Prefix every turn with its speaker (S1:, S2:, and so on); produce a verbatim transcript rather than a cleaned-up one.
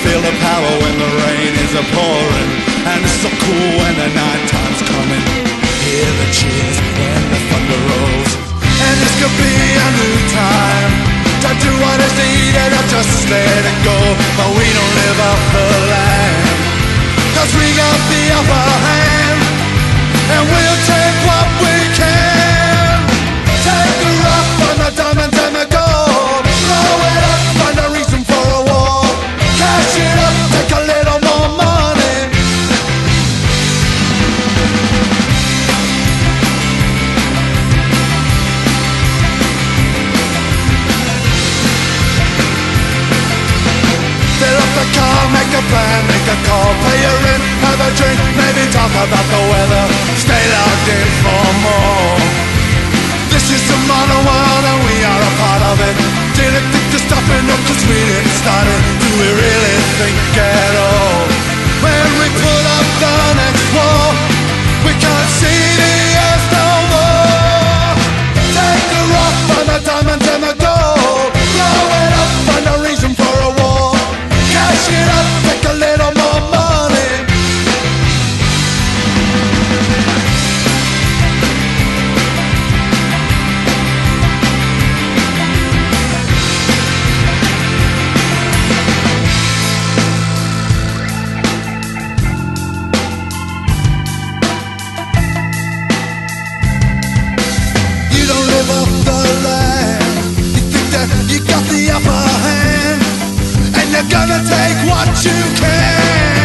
S1: feel the power when the rain is a-pouring, and it's so cool when the night time's coming. Hear the cheers when the thunder rolls, and this could be a new time. Time to what is needed or just let it go. But we don't live off the land, 'cause we got the upper hand, and we'll take what we can. Take the rock, find the diamonds and the gold, blow it up, find a reason for a war. Cash it up, take a little more money. Fill up the car, make a plan, make a call, pay your rent, have a drink, maybe talk about the weather. Stay logged in for more. This is the modern world and we are a part of it. Didn't think to stop it, no, 'cause we didn't start it. Do we really think at all? When we put up the next wall, we can't see the earth no more. Take the rock, find the diamonds and the gold, blow it up, find a reason for a war. Cash it up, take a little more money. You got the upper hand, and you're gonna take what you can.